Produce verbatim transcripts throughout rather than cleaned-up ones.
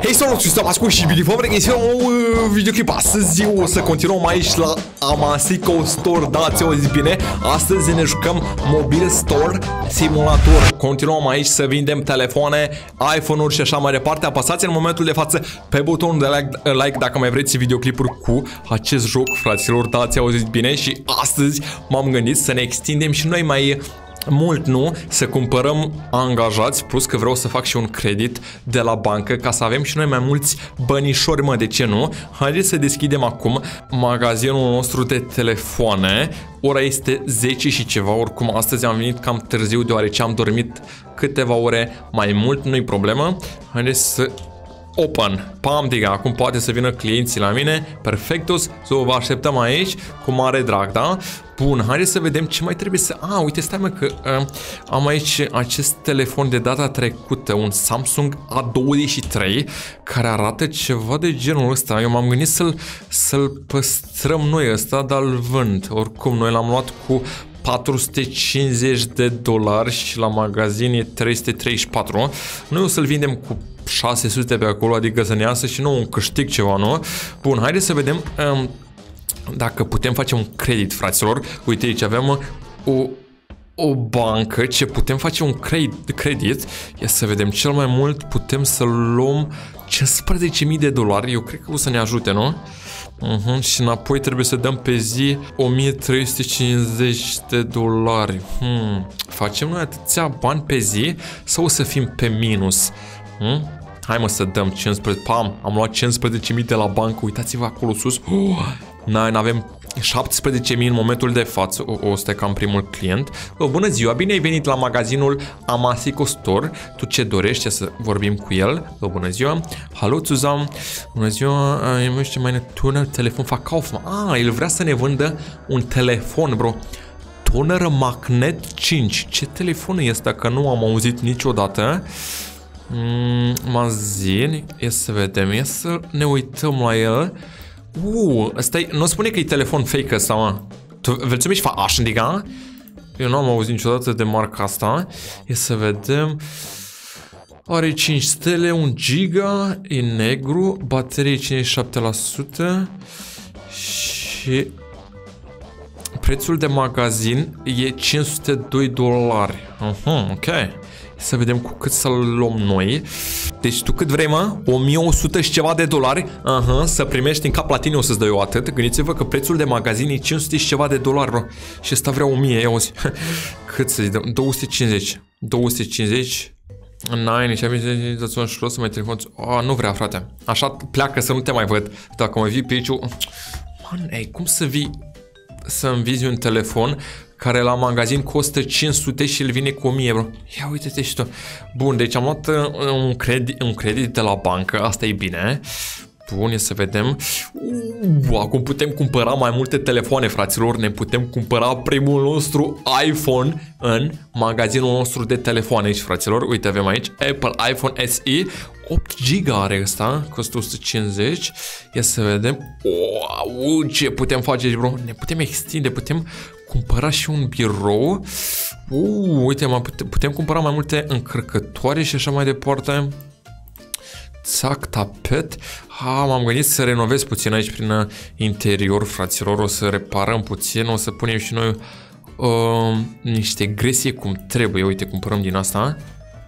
Hei, salut, sunt Ascu și bine v-am regăsit la un nou videoclip. Astăzi o să continuăm aici la Amasico Store, da, ți-o zis bine. Astăzi ne jucăm Mobile Store Simulator. Continuăm aici să vindem telefoane, iPhone-uri și așa mai departe. Apăsați în momentul de față pe butonul de like, like dacă mai vreți videoclipuri cu acest joc, fraților, da, ți-o zis bine. Și astăzi m-am gândit să ne extindem și noi mai mult, nu? Să cumpărăm angajați, plus că vreau să fac și un credit de la bancă ca să avem și noi mai mulți bănișori, mă, de ce nu? Haideți să deschidem acum magazinul nostru de telefoane. Ora este zece și ceva, oricum astăzi am venit cam târziu deoarece am dormit câteva ore mai mult, nu-i problemă. Haideți să open, pam, diga, acum poate să vină clienții la mine, perfectus, să vă așteptăm aici cu mare drag, da? Bun, haideți să vedem ce mai trebuie să... A, uite, stai mă că uh, am aici acest telefon de data trecută, un Samsung A douăzeci și trei, care arată ceva de genul ăsta. Eu m-am gândit să-l să-l păstrăm noi ăsta, dar îl vând. Oricum, noi l-am luat cu patru sute cincizeci de dolari și la magazin e trei sute treizeci și patru. Noi o să-l vindem cu șase sute pe acolo, adică să ne iasă și nu un câștig ceva, nu? Bun, haideți să vedem um, dacă putem face un credit, fraților. Uite, aici avem o, o bancă, ce putem face un credit, credit. Ia să vedem, cel mai mult putem să luăm cincisprezece mii de dolari. Eu cred că o să ne ajute, nu? Uh-huh. Și înapoi trebuie să dăm pe zi o mie trei sute cincizeci de dolari. hmm. Facem noi atâția bani pe zi sau o să fim pe minus? Hmm? Hai mă să dăm cincisprezece, pam, am luat cincisprezece mii de la bancă, uitați-vă acolo sus. uh, Noi avem șaptesprezece mii în momentul de față. O, o stai cam primul client. O, bună ziua, bine ai venit la magazinul Amasico Store. Tu ce dorești să vorbim cu el? O, bună ziua. Hallo zusammen. Bună ziua, eu nu știu mai ne tună telefon verkaufen. Ah, el vrea să ne vândă un telefon, bro. Toner Magnet cinci. Ce telefon e ăsta? Că nu am auzit niciodată. Mm, magazin, ia să vedem, ia să ne uităm la el. Uh, ăsta e, nu spune că e telefon fake ăsta, mă. Tu willst du mich verarschen, Digga? Eu nu am auzit niciodată de marca asta. Ia să vedem. Are cinci stele, un giga, e negru, baterie cincizeci și șapte la sută și prețul de magazin e cinci sute doi dolari. Uh-huh, ok. Să vedem cu cât să-l luăm noi. Deci tu cât vrei, mă? o mie o sută și ceva de dolari? Aha, uh-huh, să primești în cap la tine, o să-ți dau eu atât. Gândiți-vă că prețul de magazin e cinci sute și ceva de dolari, bro. Și ăsta vrea o mie, ia uzi. Cât să-ți dăm? două sute cincizeci. două sute cincizeci. N-ai nici aminte, dați un șlos să mai telefonați. Oh, nu vrea, frate. Așa pleacă să nu te mai văd. Dacă mai vii pe aici... Man, ei, cum să vii să-mi vizi un telefon care la magazin costă cinci sute și îl vine cu o mie, bro. Ia uite-te și tu. Bun, deci am luat uh, un, credit, un credit de la bancă, asta e bine. Bun, e să vedem. Uh, acum putem cumpăra mai multe telefoane, fraților. Ne putem cumpăra primul nostru iPhone în magazinul nostru de telefoane aici, fraților. Uite, avem aici Apple iPhone S E. opt giga are ăsta, costă o sută cincizeci. Ia să vedem. Wow, ce putem face aici, bro? Ne putem extinde, putem cumpăra și un birou. Uh, uite, mă, putem, putem cumpăra mai multe încărcătoare și așa mai departe. Țac, tapet. Ha, m-am gândit să renovez puțin aici prin interior, fraților. O să reparăm puțin, o să punem și noi uh, niște gresie cum trebuie. Uite, cumpărăm din asta.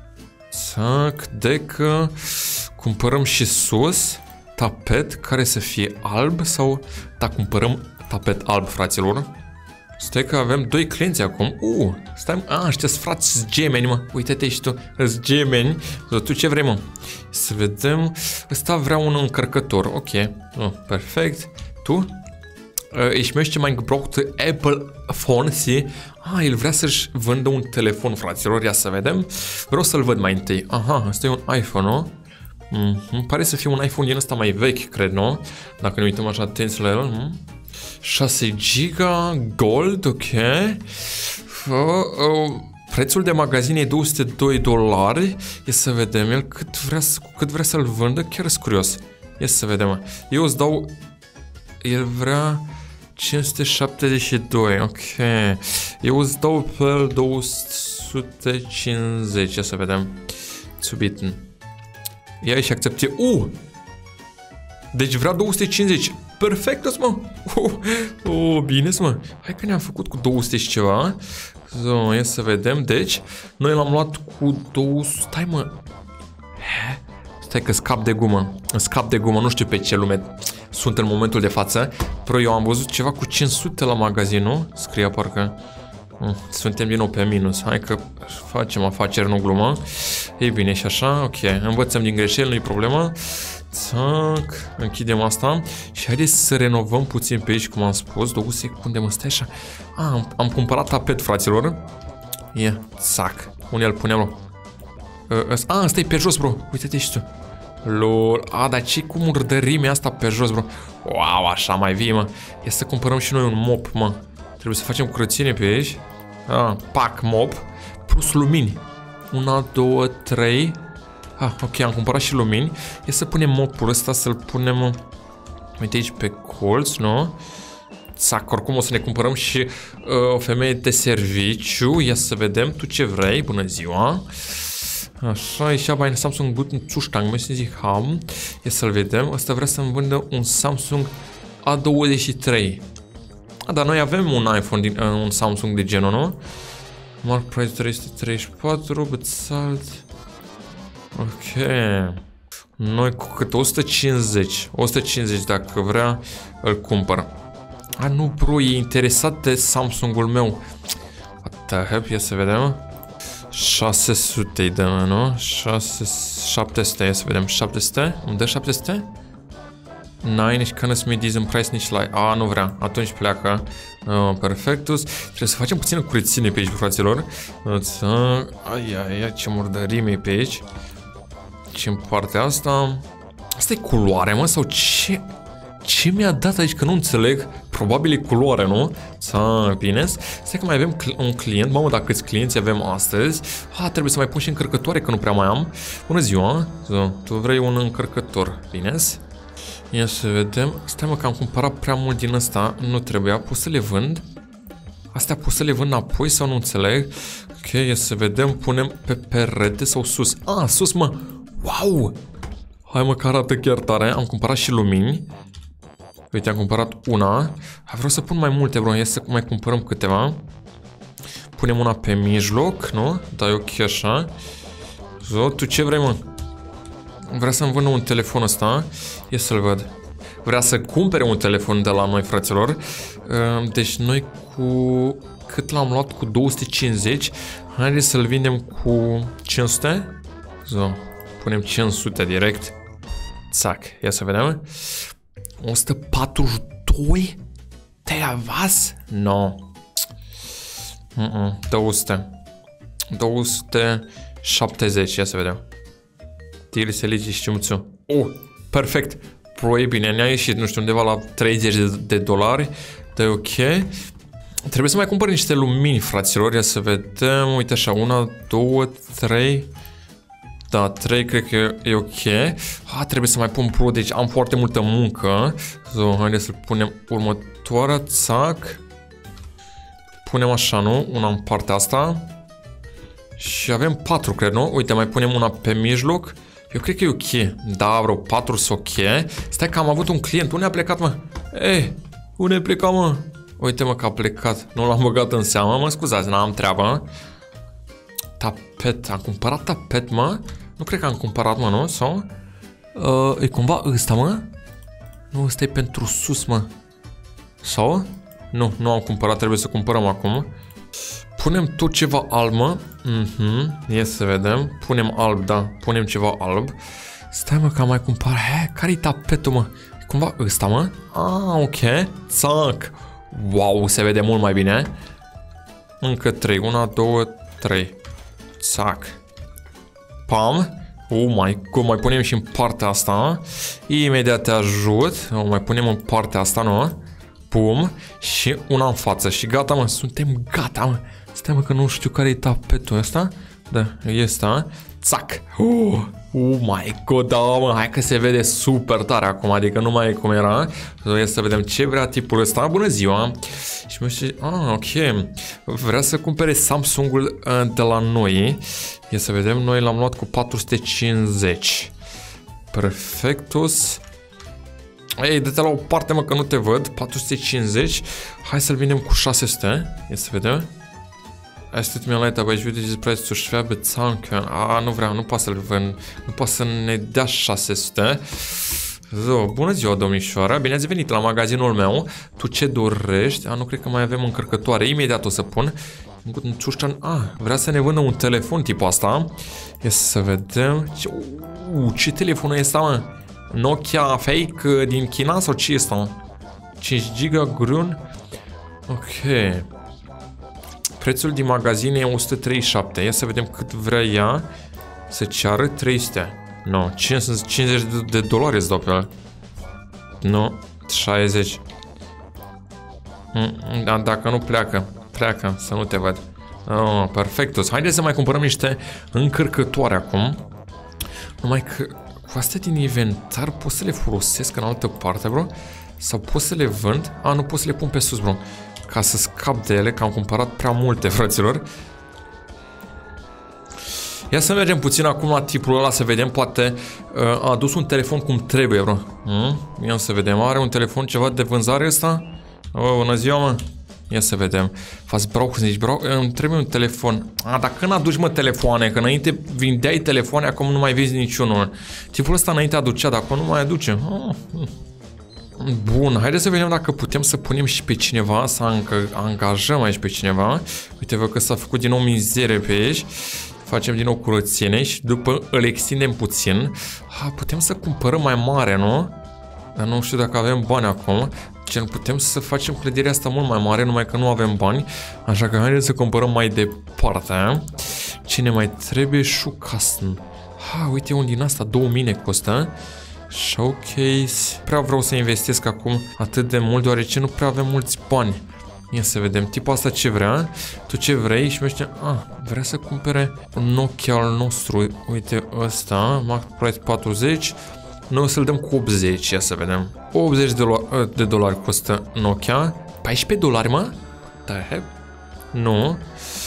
Țac, decă. Cumpărăm și sus tapet care să fie alb sau... Da, cumpărăm tapet alb, fraților. Stai că avem doi clienți acum. Uh, stai, a, ăștia sunt frați gemeni, mă. Uite-te și tu, îți gemeni. Tu ce vrei, mă? Să vedem. Ăsta vrea un încărcător. Ok, oh, perfect. Tu? Uh, ich möchte mein gebrauchte Apple Phone sie. Ah, el vrea să-și vândă un telefon, fraților. Ia să vedem. Vreau să-l văd mai întâi. Aha, ăsta e un iPhone, nu? Mm-hmm. Pare să fie un iPhone din ăsta mai vechi, cred, nu? Dacă ne uităm așa atenți la el. Mm? șase giga, gold, ok. Uh, uh, prețul de magazin e două sute doi dolari. Ia să vedem el cât vrea, cât vrea să-l vândă. Chiar sunt curios. Ia să vedem. Eu îți dau... El vrea cinci sute șaptezeci și doi, ok. Eu îți dau pe două sute cincizeci. Ia să vedem. Subiten. Ia și accepte. Uh! Deci vrea două sute cincizeci. Perfect, mă. Uh, uh, bine, mă. Hai că ne-am făcut cu două sute și ceva. So, ia să vedem. Deci, noi l-am luat cu două sute. Stai, mă. Stai că scap de gumă. Scap de gumă. Nu știu pe ce lume sunt în momentul de față. Pro, eu am văzut ceva cu cinci sute la magazin, nu? Scria parcă. Suntem din nou pe minus. Hai că facem afaceri, nu glumă. Ei bine, și așa, ok. Învățăm din greșeli, nu-i problemă. Tac, închidem asta. Și haideți să renovăm puțin pe aici, cum am spus. Două secunde, mă, stai așa. Ah, am, am cumpărat tapet, fraților. Ia, țac. Unde îl punem, bro? Uh, ah, ăsta e pe jos, bro. Uite-te și tu. Lol. Ah, dar ce cu murdărime asta pe jos, bro? Wow, așa mai vii, mă. Ia să cumpărăm și noi un mop, mă. Trebuie să facem curățenie pe aici. Ah, pac, mop. Plus lumini. Una, două, trei. Ah, ok, am cumpărat și lumini. Ia să punem mopul ăsta, să-l punem... Uite aici pe colț, nu? Țac, oricum o să ne cumpărăm și uh, o femeie de serviciu. Ia să vedem, tu ce vrei? Bună ziua! Așa, ich habe einen Samsung guten Zustand, möchten Sie haben? Ia să-l vedem. Ăsta vrea să-mi vândă un Samsung A douăzeci și trei. A, dar noi avem un iPhone, din, uh, un Samsung de genul, nu? Mark price trei sute treizeci și patru, bezahlt. Ok. Noi cu cât o sută cincizeci. o sută cincizeci dacă vrea, îl cumpăr. A, nu, bro, e interesat de Samsungul meu. Atâta, ia să vedem. șase sute îi dăm, nu? șase, șapte sute, ia să vedem. șapte sute? Îmi dă șapte sute? Nein, ich kann es mir diesen Preis nicht leisten. A, nu vrea. Atunci pleacă. Oh, perfectus. Trebuie să facem puțină curățenie pe aici, fraților. Ai, ai, ai, ce murdărime e pe aici. Și în partea asta... Asta e culoare, mă? Sau ce... Ce mi-a dat aici? Că nu înțeleg. Probabil e culoare, nu? Să, bine. Stai că mai avem un client. Mamă, dar câți clienți avem astăzi? Ah, trebuie să mai pun și încărcătoare, că nu prea mai am. Bună ziua. So, tu vrei un încărcător. Bine. Ia să vedem. Stai, mă, că am cumpărat prea mult din ăsta. Nu trebuia. Pot să le vând? Astea pot să le vând înapoi sau nu înțeleg? Ok, ia să vedem. Punem pe perete sau sus? Ah, sus, mă. Wow! Hai, mă, că arată chiar tare. Am cumpărat și lumini. Uite, am cumpărat una. Vreau să pun mai multe, bro. Ia să mai cumpărăm câteva. Punem una pe mijloc, nu? Dai ok așa. So, tu ce vrei, mă? Vrea să-mi vândă un telefon ăsta. Ia să-l văd. Vrea să cumpere un telefon de la noi, fraților. Deci noi cu... Cât l-am luat? Cu două sute cincizeci. Haideți să-l vindem cu cinci sute. So, punem cinci sute direct. Țac. Ia să vedem. o sută patruzeci și doi? Te-ai vas? No. Mm -mm. două sute. două sute șaptezeci. Ia să vedem. Tiri se lege și cimuțu. Oh, perfect. Pro, e bine, ne-a ieșit, nu știu, undeva la treizeci de dolari. Dar e ok. Trebuie să mai cumpăr niște lumini, fraților. Ia să vedem. Uite așa, una, două, trei. Da, trei cred că e ok. Ah, trebuie să mai pun pro, deci am foarte multă muncă. So, haideți să punem următoarea. Țac. Punem așa, nu? Una în partea asta. Și avem patru, cred, nu? Uite, mai punem una pe mijloc. Eu cred că e ok. Da, bro, patru sunt ok. Stai că am avut un client. Unde a plecat, mă? Ei, unde a plecat, mă? Uite, mă, că a plecat. Nu l-am băgat în seamă. Mă scuzați, n-am treabă. Tapet. Am cumpărat tapet, mă? Nu cred că am cumpărat, mă, nu? Sau? Uh, e cumva ăsta, mă? Nu, ăsta e pentru sus, mă. Sau? Nu, nu am cumpărat. Trebuie să cumpărăm acum. Punem tot ceva alb, mă. Mhm. Ia să vedem. Punem alb, da. Punem ceva alb. Stai, mă, că am mai cumpărat. He, care-i tapetul, mă? E cumva ăsta, mă? Ah, ok. Țac. Wow, se vede mult mai bine. Încă trei. Una, două, trei. Țac. Pam. Oh my god, mai punem și în partea asta. Imediat te ajut. O mai punem în partea asta, nu? Pum. Și una în față. Și gata, mă. Suntem gata, mă. Stai, mă, că nu știu care e tapetul ăsta. Da, e ăsta. Țac. Oh, oh my god, da, mă. Hai că se vede super tare acum. Adică nu mai e cum era. Ia să vedem ce vrea tipul ăsta. Bună ziua. Și mă știu... Ah, ok. Vrea să cumpere Samsungul uh, de la noi. Ia să vedem. Noi l-am luat cu patru sute cincizeci. Perfectus. Ei, dă-te la o parte, mă, că nu te văd. patru sute cincizeci. Hai să-l vindem cu șase sute. Ia să vedem. Es tut mir leid, aber ich würde diesen Preis zu schwer bezahlen können. Ah, nu vreau, nu poate să-l vând. Nu poate să ne dea șase sute. So, bună ziua, domnișoară. Bine ați venit la magazinul meu. Tu ce dorești? Ah, nu cred că mai avem încărcătoare. Imediat o să pun. Ah, vrea să ne vândă un telefon tipul asta. Ia să vedem. Ce, uh, ce telefon e ăsta, mă? Nokia fake din China sau ce este? cinci giga grun. Ok. Prețul din magazin e o sută treizeci și șapte. Ia să vedem cât vrea ea să ceară. trei sute. Nu, cincizeci de dolari îți dau pe ăla. Nu, șaizeci. Da, dacă nu pleacă, pleacă, să nu te văd. Oh, perfectus. Haideți să mai cumpărăm niște încărcătoare acum. Numai că cu astea din inventar pot să le folosesc în altă parte, bro? Sau pot să le vând? A, nu pot să le pun pe sus, bro. Ca să scap de ele, că am cumpărat prea multe, fraților. Ia să mergem puțin acum la tipul ăla, să vedem, poate uh, a adus un telefon cum trebuie, bro. Hmm? Ia să vedem, are un telefon ceva de vânzare ăsta? Oh, bună ziua, mă. Ia să vedem. Faci brau, zici brau, îmi trebuie un telefon. A, dar când aduci, mă, telefoane? Că înainte vindeai telefoane, acum nu mai vezi niciunul. Tipul ăsta înainte aducea, dar acum nu mai aduce. Oh. Bun, haideți să vedem dacă putem să punem și pe cineva, să angajăm aici pe cineva. Uite, văd că s-a făcut din nou mizerie pe aici. Facem din nou curățenie și după îl extindem puțin. Ha, putem să cumpărăm mai mare, nu? Dar nu știu dacă avem bani acum. Gen, putem să facem clădirea asta mult mai mare, numai că nu avem bani. Așa că haideți să cumpărăm mai departe. Ce ne mai trebuie? Schuhkasten. Ha, uite, un din asta, două mii costă. Showcase. Prea vreau să investesc acum atât de mult, deoarece nu prea avem mulți bani. Ia să vedem, tipul asta ce vrea. Tu ce vrei? Și merge, ah, vrea să cumpere un Nokia al nostru. Uite ăsta, max price patruzeci. Noi o să-l dăm cu optzeci, ia să vedem. optzeci de, de dolari costă Nokia. paisprezece dolari, mă? Da, nu.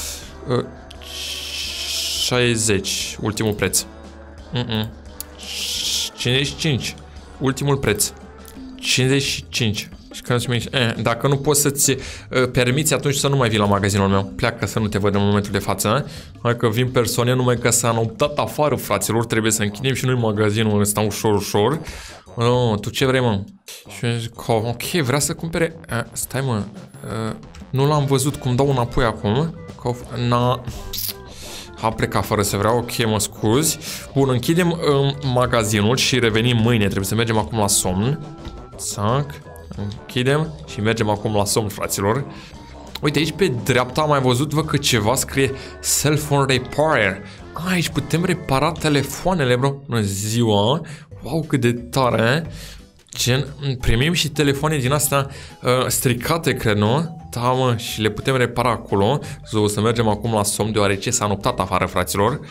șaizeci, ultimul preț. Mm -mm. cincizeci și cinci, ultimul preț. cincizeci și cinci. Și că nu eh, dacă nu poți să-ți uh, permiți, atunci să nu mai vii la magazinul meu. Pleacă, să nu te văd în momentul de față. Hai că vin persoane numai că s-a optat afară, fraților. Trebuie să închidem și noi magazinul ăsta ușor, ușor. Oh, tu ce vrei, mă? Și zic, ok, vrea să cumpere... Uh, stai, mă. Uh, nu l-am văzut, cum dau înapoi acum. N-a... A plecat fără să vreau, ok, mă scuzi. Bun, închidem uh, magazinul și revenim mâine. Trebuie să mergem acum la somn. Zac. Închidem și mergem acum la somn, fraților. Uite, aici pe dreapta am mai văzut, văd că ceva scrie Cell phone repair. A, aici putem repara telefoanele, bro. Bună ziua. Wow, cât de tare. Gen, primim și telefoane din astea uh, stricate, cred, nu? Da, mă, și le putem repara acolo. O să mergem acum la somn, deoarece s-a noptat afară, fraților.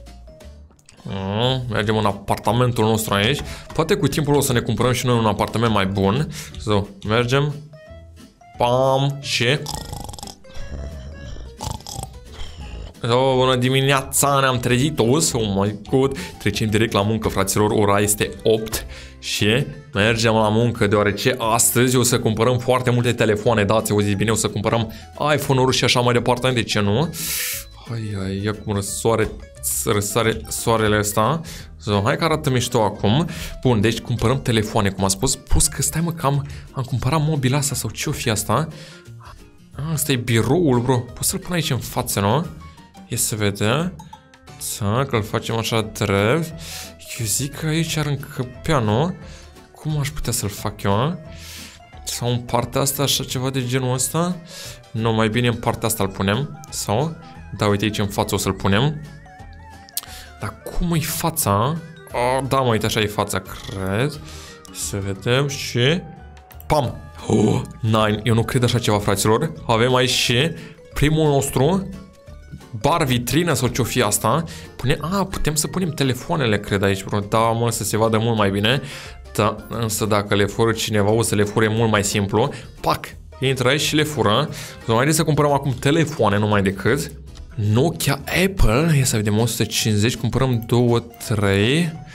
Mm, mergem în apartamentul nostru aici. Poate cu timpul o să ne cumpărăm și noi un apartament mai bun. So, mergem. Pam. Și oh, bună dimineața, ne-am trezit toți. Oh my god. Trecem direct la muncă, fraților. Ora este opt. Și mergem la muncă, deoarece astăzi o să cumpărăm foarte multe telefoane. Da, ți-au zis bine, o să cumpărăm iPhone-uri și așa mai departe. De ce nu? Hai, hai, ia cum răsoare, răsare soarele ăsta. So, hai că arată mișto acum. Bun, deci cumpărăm telefoane, cum am spus. Plus că stai, mă, că am, am cumpărat mobila asta sau ce-o fi asta. Asta e biroul, bro. Poți să-l pun aici în față, nu? Ia să vedem. Să, că îl facem așa drept. Eu zic că aici ar încăpea, nu? Cum aș putea să-l fac eu, a? Sau în partea asta, așa ceva de genul ăsta? Nu, mai bine în partea asta îl punem. Sau? Da, uite aici în față o să-l punem. Dar cum e fața? Oh, da, mă, uite, așa e fața, cred. Să vedem și... Pam! Oh, nine. Eu nu cred așa ceva, fraților. Avem aici și primul nostru bar vitrină sau ce-o fi asta. Pune... Ah, putem să punem telefoanele, cred, aici, bro. Da, mă, să se vadă mult mai bine. Da, însă dacă le fură cineva, o să le fure mult mai simplu. Pac! Intră aici și le fură. So, haideți să cumpărăm acum telefoane, numai decât. Nokia Apple, ia să vedem, o sută cincizeci, cumpărăm două, trei.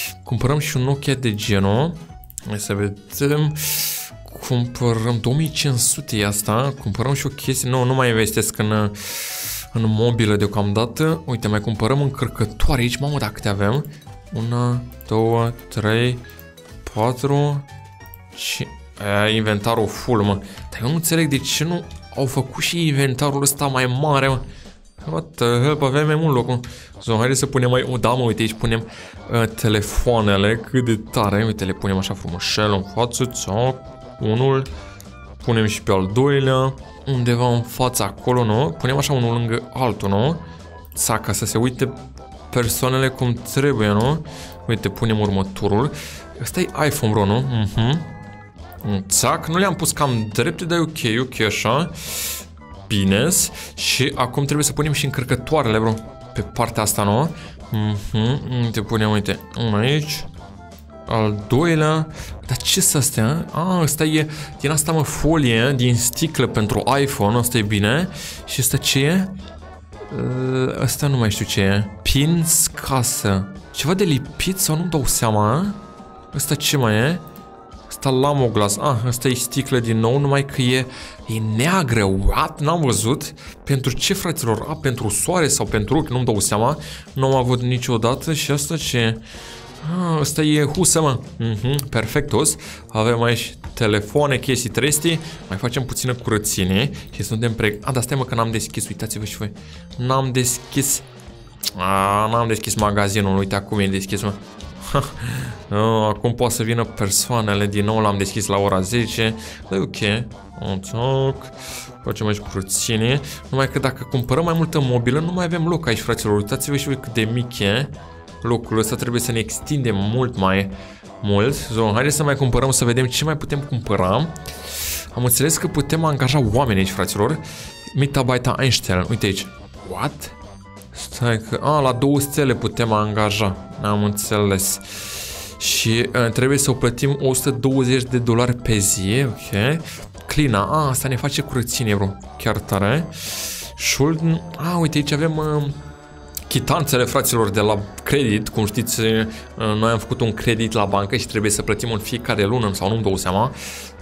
Cumpărăm și un Nokia de genul. Hai să vedem. Cumpărăm două mii cinci sute e asta. Cumpărăm și o chestie. Nu, nu mai investesc în, în mobilă deocamdată. Uite, mai cumpărăm încărcătoare aici. Mamă, dacă te avem. Una, două, trei, patru, cinci. Inventarul full, mă. Dar eu nu înțeleg de ce nu au făcut și inventarul ăsta mai mare, mă. What the hell, avem mai mult loc, mă. So, haide să punem mai... O, da, mă, uite, aici punem uh, telefoanele. Cât de tare. Uite, le punem așa frumușel în față. Țoc, unul. Punem și pe al doilea. Undeva în față acolo, nu? Punem așa unul lângă altul, nu? Țac, ca să se uite persoanele cum trebuie, nu? Uite, punem următorul. Ăsta e iPhone, bro, nu? Mhm. Țac, nu le-am pus cam drepte, dar e ok, ok, așa. Bine. Și acum trebuie să punem și încărcătoarele, bro. Pe partea asta, nu? Mhm. Te punem, uite, unul aici. Al doilea. Dar ce să astea? Ah, ăsta e din asta, mă, folie, din sticlă pentru iPhone. Asta e bine. Și ăsta ce e? Ăsta nu mai știu ce e. Pins casă. Ceva de lipit sau nu-mi dau seama? Ăsta ce mai e? Asta Lamoglas. Ah, asta e sticlă din nou, numai că e, e neagră. What? N-am văzut. Pentru ce, fraților? A, pentru soare sau pentru ochi? Nu-mi dau seama. Nu am avut niciodată. Și asta ce e? Ah, asta e husă, mă. Mhm, perfectos. Avem aici telefoane, chestii, trestii. Mai facem puțină curățenie. Și suntem pre... A, dar stai, mă, că n-am deschis. Uitați-vă și voi. N-am deschis... Ah, n-am deschis magazinul. Uite, acum e deschis, mă. No, acum poate să vină persoanele din nou, l-am deschis la ora zece. Dar e ok. Toc. Facem aici curățenie. Numai că dacă cumpărăm mai multă mobilă, nu mai avem loc aici, fraților. Uitați-vă și voi cât de mic e locul ăsta. Trebuie să ne extindem mult mai mult. So, haideți să mai cumpărăm, să vedem ce mai putem cumpăra. Am înțeles că putem angaja oameni aici, fraților. Mitabaita Einstein. Uite aici. What? Stai că... A, la două stele putem angaja. Am înțeles. Și uh, trebuie să o plătim o sută douăzeci de dolari pe zi. Ok. Clina. A, asta ne face curățenie, bro. Chiar tare. Schulden. A, uite, aici avem uh, chitanțele, fraților, de la credit. Cum știți, uh, noi am făcut un credit la bancă și trebuie să plătim în fiecare lună, sau nu-mi dau seama.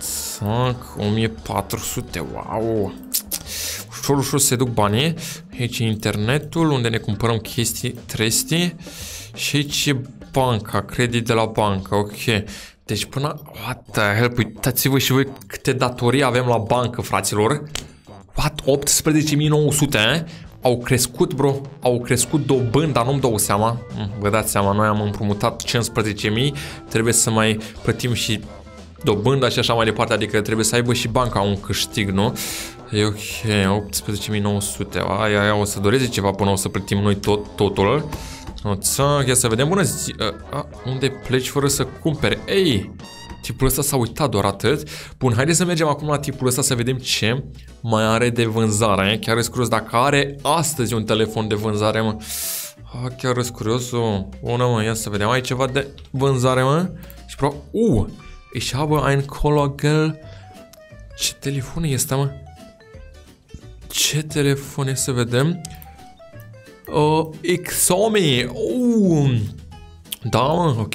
o mie patru sute. Wow. Ușor, ușor se duc banii. Aici e internetul, unde ne cumpărăm chestii, trestii. Și aici e banca, credit de la bancă, ok. Deci până... What the hell? Uitați-vă și voi câte datorii avem la bancă, fraților. What? optsprezece mii nouă sute, eh? Au crescut, bro. Au crescut dobânda, nu-mi dau seama. Vă dați seama, noi am împrumutat cincisprezece mii. Trebuie să mai plătim și dobânda și așa mai departe. Adică trebuie să aibă și banca un câștig, nu? E ok, optsprezece mii nouă sute. Aia, aia, o să dureze ceva până o să plătim noi tot, totul. Ia să vedem. Bună zi. A, unde pleci fără să cumpere? Ei, tipul ăsta s-a uitat doar atât. Bun, haideți să mergem acum la tipul ăsta să vedem ce mai are de vânzare. Chiar e curios dacă are astăzi un telefon de vânzare, mă. A, chiar e curios. Bună, mă, ia să vedem. Ai ceva de vânzare, mă? Și pro... Uh, ich habe ein Kologel. Ce telefon este, mă? Ce telefon e, să vedem? Uh, Xiaomi. Uh. Da, mă, ok.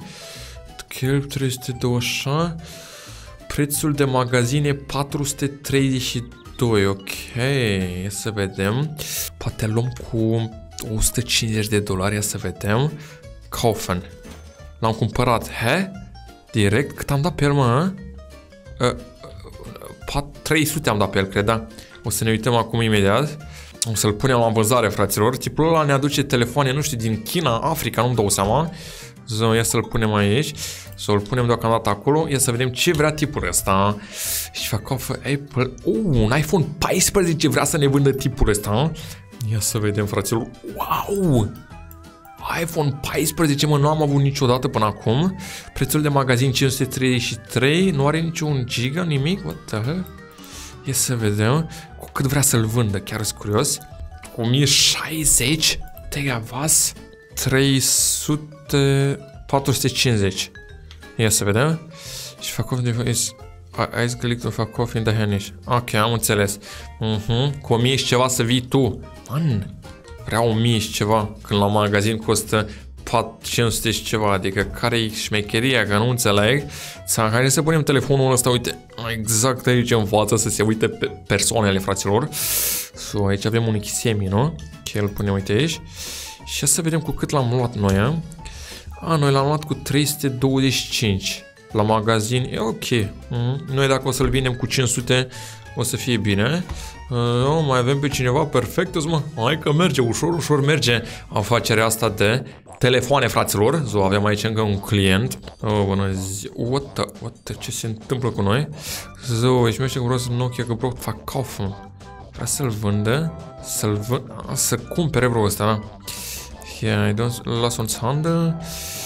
Chelp trei sute douăzeci și șase. Prețul de magazin e patru sute treizeci și doi. Ok, să vedem. Poate luăm cu o sută cincizeci de dolari. Să vedem. Kaufen. L-am cumpărat. He? Direct. Cât am dat pe el, mă? Uh, uh, trei sute am dat pe el, cred, da. O să ne uităm acum imediat. O să-l punem la vânzare, fraților. Tipul ăla ne aduce telefoane, nu știu, din China, Africa, nu-mi dau seama. So, ia să-l punem aici. Să-l punem deocamdată acolo. Ia să vedem ce vrea tipul ăsta. Și fac off Apple. Uh, un iPhone paisprezece vrea să ne vândă tipul ăsta. Ia să vedem, fraților. Wow! iPhone paisprezece, mă, nu am avut niciodată până acum. Prețul de magazin cinci sute treizeci și trei. Nu are niciun giga, nimic. What the hell? Ia să vedem cu cât vrea să-l vândă, chiar sunt curios. o mie șaizeci de vas, trei sute, patru sute cincizeci. Ia să vedem. Și fac off de Ice Galic to fac off in the Hanish. Ok, am înțeles. Uh-huh. Cu o mie și ceva să vii tu. Man, vreau o mie și ceva, când la magazin costă cinci sute și ceva, adică care-i șmecheria, că nu înțeleg. Hai să punem telefonul ăsta, uite, exact aici în față, să se uite pe persoanele, fraților. So, aici avem un Xiaomi, nu? Ce îl punem, uite aici. Și să vedem cu cât l-am luat noi, a? A, noi l-am luat cu trei sute douăzeci și cinci. La magazin, e ok. Mm. Noi dacă o să-l vindem cu cinci sute, o să fie bine. Uh, mai avem pe cineva perfect, mă. Hai că merge, ușor, ușor merge afacerea asta de telefoane, fraților. Zo, avem aici încă un client. Oh, bună zi. What the, what the, ce se întâmplă cu noi? Zo, ești merge cu rost Nokia gebraucht verkaufen. Vrea să-l vândă, să-l vândă, să cumpere vreo ăsta, da? Hier, lass uns handel.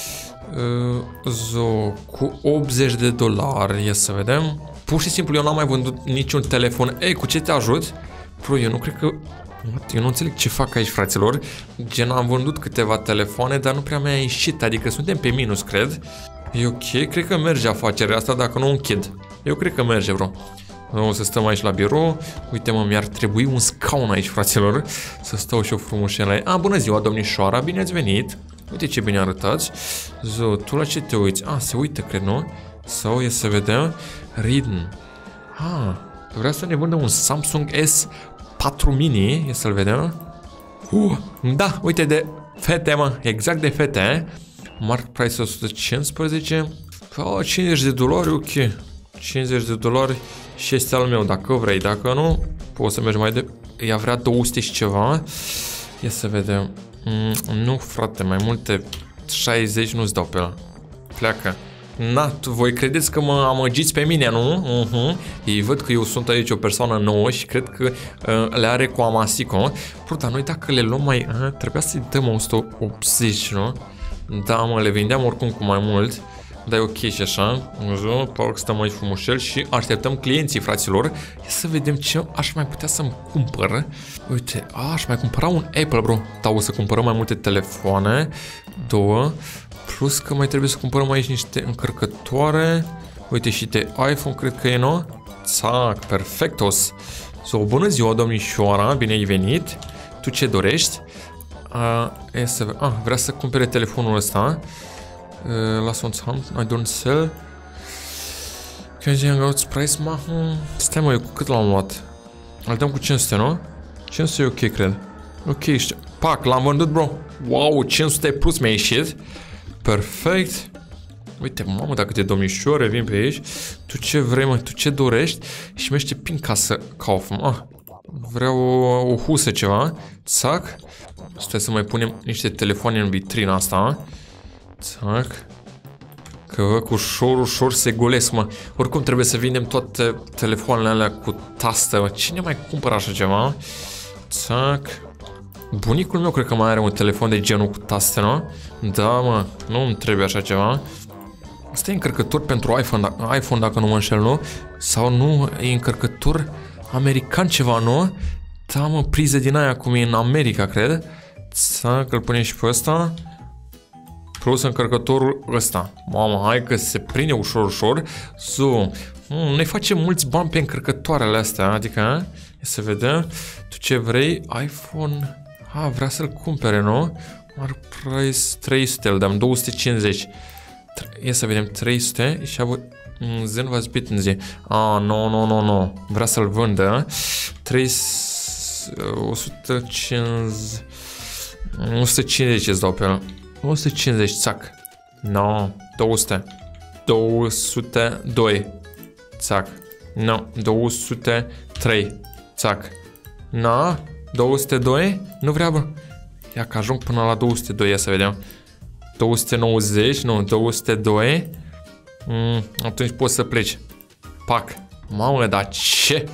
Uh, zo, cu optzeci de dolari, ia să vedem. Pur și simplu eu n-am mai vândut niciun telefon. Ei, cu ce te ajut? Bro, eu nu cred că... Eu nu înțeleg ce fac aici, fraților. Gen, am vândut câteva telefoane, dar nu prea mi-a ieșit. Adică suntem pe minus, cred. E ok, cred că merge afacerea asta dacă nu închid. Eu cred că merge, bro. O să stăm aici la birou. Uite, mă, mi-ar trebui un scaun aici, fraților. Să stau și eu frumușel la ei. A, bună ziua, domnișoara, bine ați venit. Uite ce bine arătați. Zo, tu la ce te uiți? A, se uită, cred, nu? Sau e să vedem. Riden. Ah, vrea să ne vândă un Samsung S patru mini. E să-l vedem. Uh, da, uite de fete, mă. Exact de fete. Mark price o sută cincisprezece. Oh, cincizeci de dolari, ok. cincizeci de dolari și este al meu, dacă vrei. Dacă nu, poți să mergi mai de... Ea vrea două sute și ceva. Ia să vedem. Mm, nu, frate, mai multe șaizeci nu-ți dau pe ăla. Pleacă. Na, voi credeți că mă amăgiți pe mine, nu? Uh-huh. Ei văd că eu sunt aici o persoană nouă și cred că uh, le are cu amasico. Bro, dar noi dacă le luăm mai... Uh, trebuia să-i dăm o sută optzeci, nu? Da, mă, le vindeam oricum cu mai mult. Dar e ok și așa. Parcă stăm mai frumușel și așteptăm clienții, fraților. Ia să vedem ce aș mai putea să-mi cumpăr. Uite, a, aș mai cumpăra un Apple, bro. Da, o să cumpărăm mai multe telefoane. Două. Plus că mai trebuie să cumpărăm aici niște încărcătoare. Uite și de iPhone, cred că e nou. Țac, perfectos. So, bună ziua, domnișoara, bine ai venit. Tu ce dorești? Uh, e să... ah, vrea să cumpere telefonul ăsta. Uh, Las uns hand, I don't sell. Can you hang out price machen? Stai, mă, eu cu cât l-am luat? Îl dăm cu cinci sute, nu? cinci sute e ok, cred. Ok, știu. Pac, l-am vândut, bro. Wow, cinci sute plus mi-a ieșit. Perfect. Uite, mamă, dacă te domnișoare vin pe aici. Tu ce vrei, mă? Tu ce dorești? Și merge prin casă kaufen. Ah, vreau o, o husă ceva. Țac. Stai să mai punem niște telefoane în vitrina asta. Țac. Că văd că ușor, ușor se golesc, mă. Oricum trebuie să vindem toate telefoanele alea cu tastă, mă. Cine mai cumpără așa ceva? Țac. Bunicul meu cred că mai are un telefon de genul cu taste, nu? Da, mă, nu îmi trebuie așa ceva. Asta e încărcător pentru iPhone, da, iPhone dacă nu mă înșel, nu? Sau nu, e încărcător american ceva, nu? Da, mă, priză din aia cum e în America, cred. Să îl punem și pe ăsta. Plus încărcătorul ăsta. Mamă, hai că se prinde ușor, ușor. So, noi facem mulți bani pe încărcătoarele astea, adică, ia să vedem. Tu ce vrei? iPhone... Ah, vrea să-l cumpere, nu? Mark price trei sute, îl dăm două sute cincizeci. Ia să vedem, trei sute și a avut... Zen v-ați bit zi. Ah, nu, nu, nu, nu. Vrea să-l vândă. trei sute... o sută cincizeci... o sută cincizeci îți dau pe ăla. o sută cincizeci, țac. No, două sute. două sute doi. Țac. No, două sute trei. Țac. No, două sute doi? Nu vrea, bă. Ia că ajung până la două sute doi, ia să vedem. două sute nouăzeci, nu, două sute doi. Mm, atunci poți să pleci. Pac. Mamă, dar ce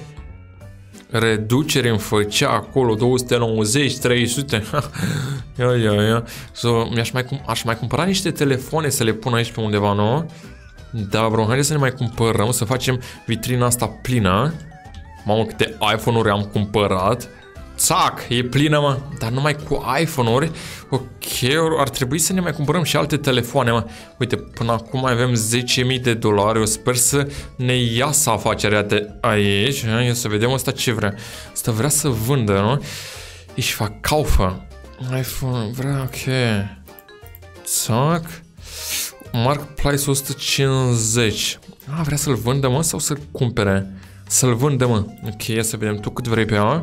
reducere îmi făcea acolo, două sute nouăzeci, trei sute. Ia, ia, ia. So, mi-aș mai, aș mai cumpăra niște telefoane să le pun aici pe undeva, nu? Da, bro, haideți să ne mai cumpărăm, să facem vitrina asta plină. Mamă, câte iPhone-uri am cumpărat. Țac, e plină, mă. Dar numai cu iPhone-uri. Ok, ar trebui să ne mai cumpărăm și alte telefoane, mă. Uite, până acum avem zece mii de dolari. Eu sper să ne iasă afacerea de aici. Ia să vedem ăsta ce vrea. Ăsta vrea să vândă, nu? Ich verkaufe. iPhone, vrea, ok. Zac. Marketplace o sută cincizeci. Ah, vrea să-l vândă, mă, sau să-l cumpere? Să-l vândă, mă. Ok, ia să vedem tu cât vrei pe ea.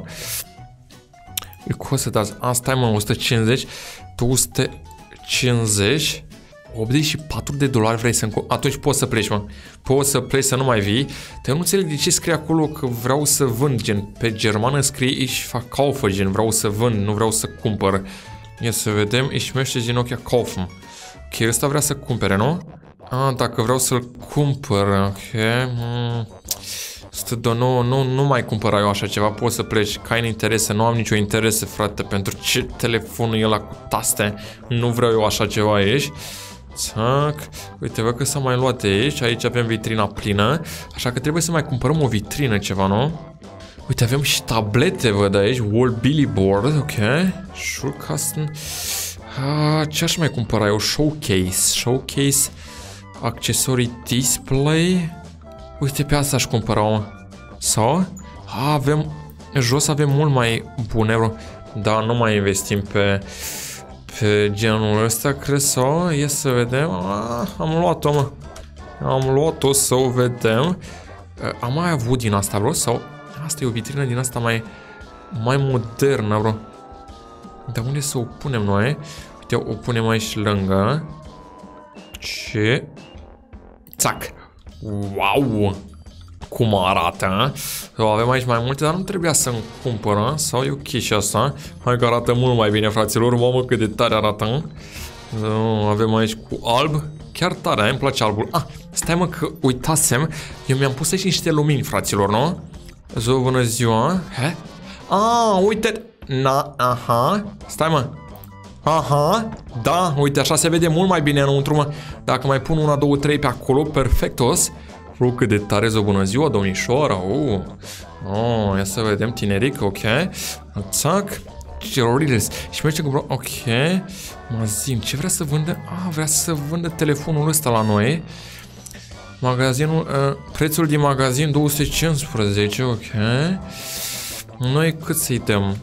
Cu o să dați. Ah, stai, mă, o sută cincizeci. două sute cincizeci. optzeci și patru de dolari vrei să-mi... Atunci poți să pleci, mă. Poți să pleci, să nu mai vii. Dar nu înțeleg de ce scrie acolo că vreau să vând, gen. Pe germană scrie ich verkaufe, gen. Vreau să vând, nu vreau să cumpăr. Ia să vedem. Ich möchte den Nokia kaufen. Ok, ăsta vrea să cumpere, nu? Ah, dacă vreau să-l cumpăr, ok. Hmm. Nu, nu, nu mai cumpăra eu așa ceva, poți să pleci, că ai în interese, nu am nicio interese, frate, pentru ce telefonul e ăla cu taste, nu vreau eu așa ceva aici. Tac. Uite, văd că s-a mai luat de aici, aici avem vitrina plină, așa că trebuie să mai cumpărăm o vitrină ceva, nu? Uite, avem și tablete, văd aici, wall billboard, ok, Schulkasten. Ah, ce aș mai cumpăra eu? Showcase, showcase, accesorii display. Uite, pe asta aș cumpăra-o. Sau? A, avem... Jos avem mult mai bune, bro. Da, nu mai investim pe... Pe genul ăsta, cred, sau? Ia să vedem. A, am luat-o, mă. Am luat-o să o vedem. Am mai avut din asta, bro? Sau... Asta e o vitrină din asta mai... Mai modernă, bro. Dar unde să o punem noi? Uite, o punem aici lângă. Ce? Țac! Wow! Cum arată? Avem aici mai multe, dar nu trebuia să-mi cumpără. Sau e ok și asta. Hai că arată mult mai bine, fraților. Mamă, cât de tare arată. Avem aici cu alb. Chiar tare, îmi place albul. Ah, stai, mă, că uitasem. Eu mi-am pus aici niște lumini, fraților, nu? Zo, bună ziua. He? Ah, uite. Na, aha. Stai, mă. Aha, da, uite, așa se vede mult mai bine înăuntru, mă. Dacă mai pun una, două, trei pe acolo, perfectos. Rog, cât de tare, zo, bună ziua, domnișoara. Uh. Oh, ia să vedem, tineric, ok. Țac. Cerorilles. Și merge cu... Ok. Magazin, ce vrea să vândă? Ah, vrea să vândă telefonul ăsta la noi. Magazinul, uh, prețul din magazin două sute cincisprezece, ok. Noi cât să-i dăm?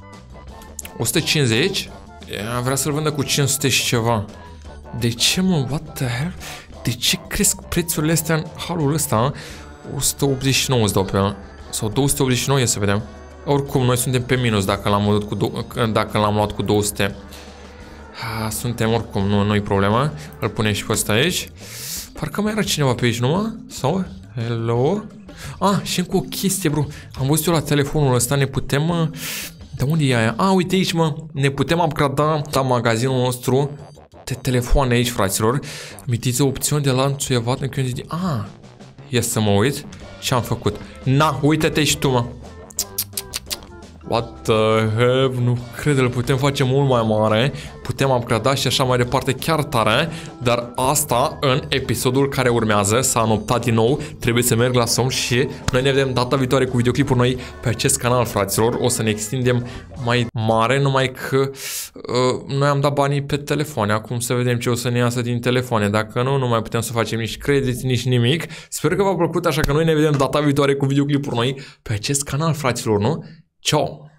o sută cincizeci? Vrea să-l vândă cu cinci sute și ceva. De ce, mă? What the hell? De ce cresc prețurile astea în halul ăsta? o sută optzeci și nouă îți dau pe ăla. Sau două sute optzeci și nouă, ia să vedem. Oricum, noi suntem pe minus dacă l-am cu dacă l-am luat cu două sute. Ha, suntem oricum, nu, nu-i problema. Îl punem și pe ăsta aici. Parcă mai era cineva pe aici, nu mă? Sau? Hello? Ah, și încă o chestie, bro. Am văzut eu la telefonul ăsta, ne putem... Uh... De unde e aia? Ah, uite aici, mă. Ne putem upgrada la magazinul nostru de telefoane aici, fraților. Mitiți opțiuni de lanțuievat în când de... Ah, ia să mă uit. Ce am făcut? Na, uite-te și tu, mă. What the hell? Nu cred, îl putem face mult mai mare. Putem upgrada și așa mai departe, chiar tare. Dar asta în episodul care urmează. S-a noptat din nou. Trebuie să merg la somn și noi ne vedem data viitoare cu videoclipuri noi pe acest canal, fraților. O să ne extindem mai mare, numai că uh, noi am dat banii pe telefoane. Acum să vedem ce o să ne iasă din telefoane. Dacă nu, nu mai putem să facem nici credit, nici nimic. Sper că v-a plăcut, așa că noi ne vedem data viitoare cu videoclipuri noi pe acest canal, fraților, nu? Ciao!